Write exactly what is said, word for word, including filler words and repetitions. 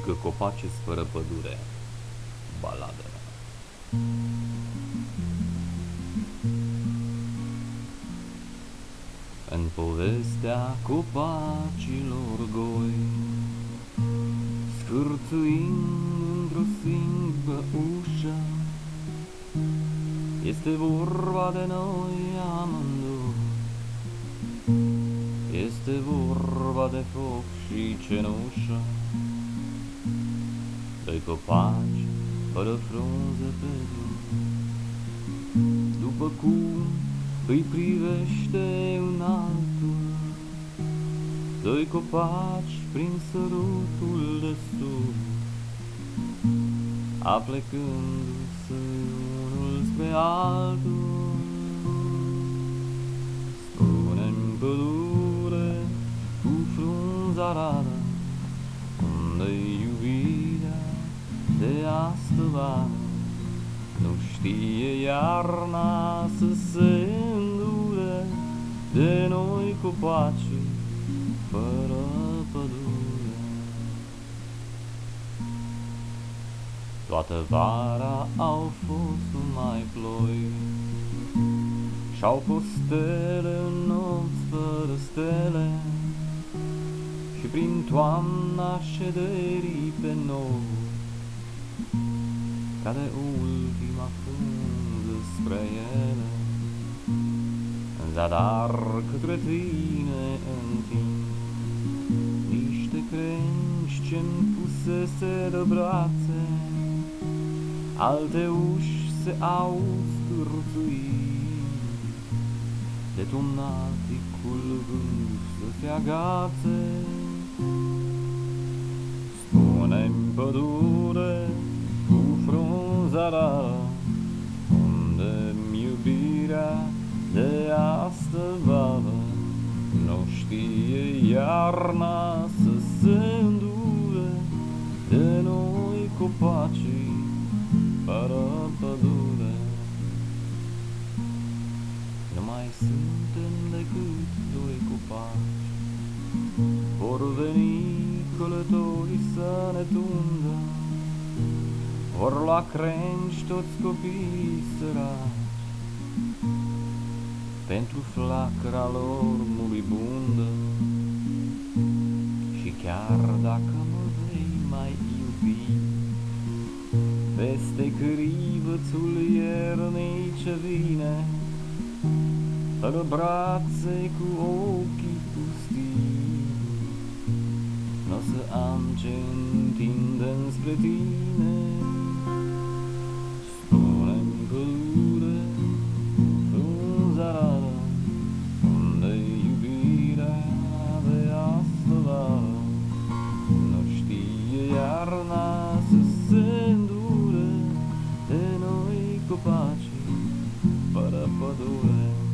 că copaci fără pădure. Baladă. În povestea copacilor goi, scârțâind într-o singură ușă, este vorba de noi amândoi. Este vorba de foc și cenușă, doi copaci fără frunze pe drum. După cum îi privește un altul, doi copaci prin sărutul de sus, aplecându-se unul spre altul. Spune-mi, pădure cu frunza rară, unde-i iubirea de astăvară? Nu știe iarna să se îndure de noi copacii fără pădure. Toată vara au fost numai ploi și-au fost stele în nopți fără stele, și prin toamna șederii pe nou, ca de ultima frunză spre ele, în zadar către tine întind niște crengi ce-mi pusese de brațe. Alte uși se aud scârțui de tumnaticul vânt să se agațe. Spune-mi, pădure cu frunza rară, unde-mi iubirea de astăvară? Nu știe iarna să se îndure de noi copacii fără pădure. Nu mai suntem decât doi copaci, vor veni călătorii să ne tundă, vor lua crengi toți copiii săraci, pentru flacăra lor muribundă. Și chiar dacă mă vei mai iubi, peste crivățul iernii ce vine, fără brațe cu ochii pustii, n-o să am ce întinde înspre tine. Spune-mi, pădure cu frunza rară, unde-i iubirea de astăvară? Nu știe iarna să se îndure de noi copacii fără pădure.